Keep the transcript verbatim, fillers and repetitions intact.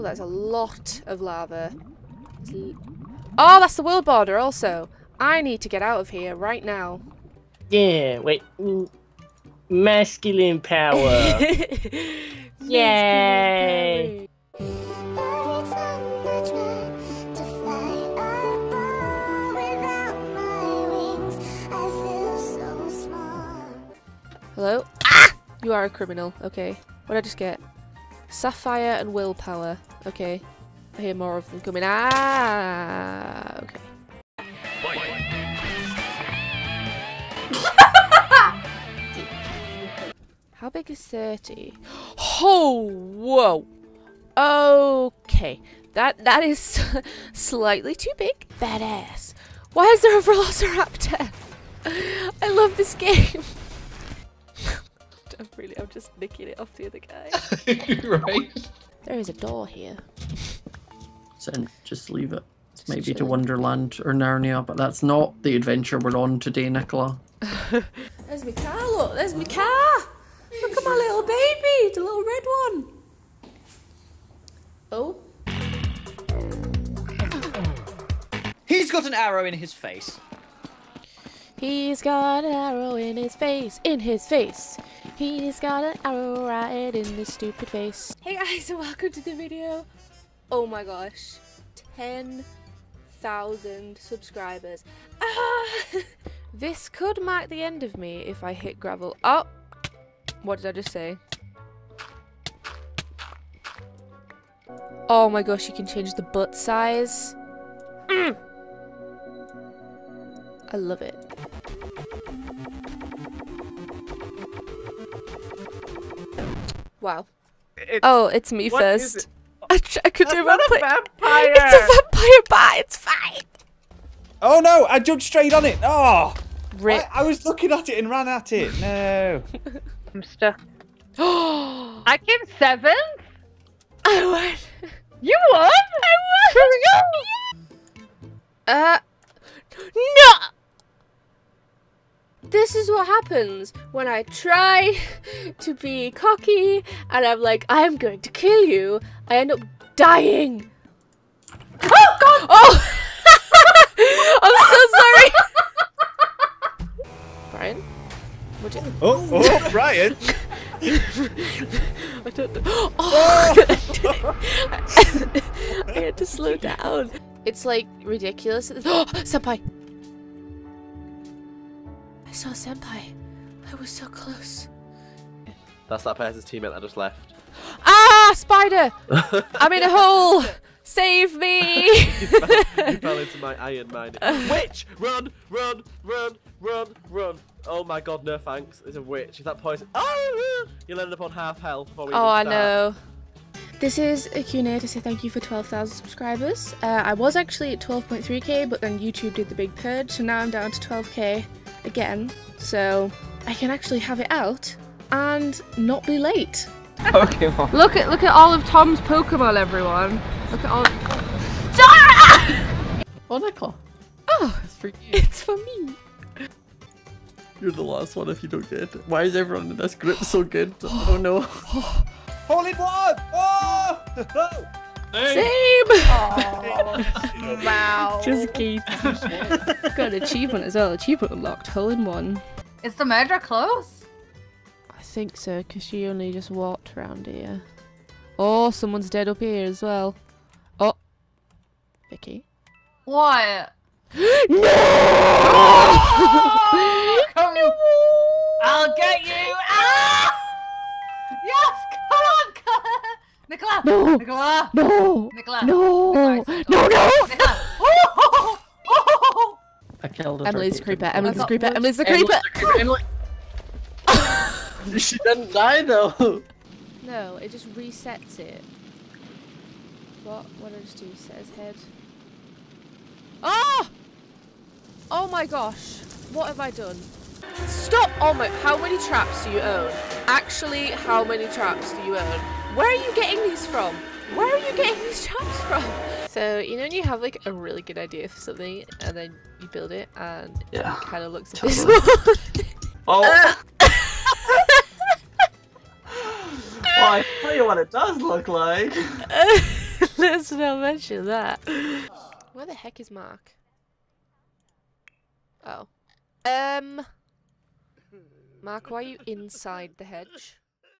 That's a lot of lava. Oh, that's the world border also. I need to get out of here right now. Yeah, wait. Masculine power. Yay. Hello? Ah! You are a criminal. Okay. What did I just get? Sapphire and willpower. Okay. I hear more of them coming. Ah! Okay. How big is thirty? Oh, whoa. Okay. That that is slightly too big. Badass. Why is there a velociraptor? I love this game. I'm really, I'm just nicking it off the other guy. Right. There is a door here. So just leave it. Just Maybe chilling. to Wonderland or Narnia, but that's not the adventure we're on today, Nicola. There's my car, look. There's my car. Look at my little baby. The little red one. Oh. He's got an arrow in his face. He's got an arrow in his face. In his face. He's got an arrow right in his stupid face. Hey guys, and welcome to the video. Oh my gosh. ten thousand subscribers. Ah! This could mark the end of me if I hit gravel. Oh! What did I just say? Oh my gosh, you can change the butt size. Mm. I love it. Wow. It's, Oh, it's me what is first. it? I, tr I could That's do not a vampire. vampire! It's a vampire bat. It's fine. Oh no! I jumped straight on it. Oh, Rip. I, I was looking at it and ran at it. No. I'm stuck. I came seventh? I won. You won? I won. Hurry up! Uh, no. This is what happens when I try to be cocky and I'm like, I'm going to kill you. I end up dying. Oh God! Oh! I'm so sorry. Brian, would you? Oh, oh, Brian. I don't know. Oh! I had to slow down. It's like ridiculous. Oh, senpai! I saw senpai. I was so close. That's that person's teammate that just left. Ah, spider! I'm in a hole. Save me! You fell, you fell into my iron mine. Witch! Run! Run! Run! Run! Run! Oh my god, no thanks. It's a witch. Is that poison? Oh! You'll end up on half health before we Oh, even I start. know. This is a Q and A to say thank you for twelve thousand subscribers. Uh, I was actually at twelve point three K, but then YouTube did the big purge, so now I'm down to twelve K again. So I can actually have it out and not be late. Pokemon. Look at look at all of Tom's Pokemon, everyone. Look at all. Oh, Nicola. Oh, It's for you. it's for me. You're the last one if you don't get it. Why is everyone in this group so good? Oh no. Hole in one. Oh. Same. Wow. Just keep. Got an achievement as well. Achievement unlocked. Hole in one. Is the murder close? I think so, because she only just walked around here. Oh, someone's dead up here as well. Oh. Vicky. What? No! Come No! I'll get you! Ah! Yes! Come on! Come on. Nicola! No! Nicola! No! Nicola! No! Nicola, No, no! Nicola! Oh! Oh! I killed her. Emily's the creeper. Emily's the got creeper. wood. Emily's the creeper. Emily. She didn't die though. No, it just resets it. What? What did I just do? Set his head. Oh! Oh my gosh. What have I done? Stop! Oh my, how many traps do you own? Actually, how many traps do you own? Where are you getting these from? Where are you getting these traps from? So, you know when you have like a really good idea for something and then you build it and Yeah. it kind of looks Totally. abysmal? Oh. Uh. Well, I tell you what it does look like. Let's not mention that. Where the heck is Mark? Oh. Um. Mark, why are you inside the hedge?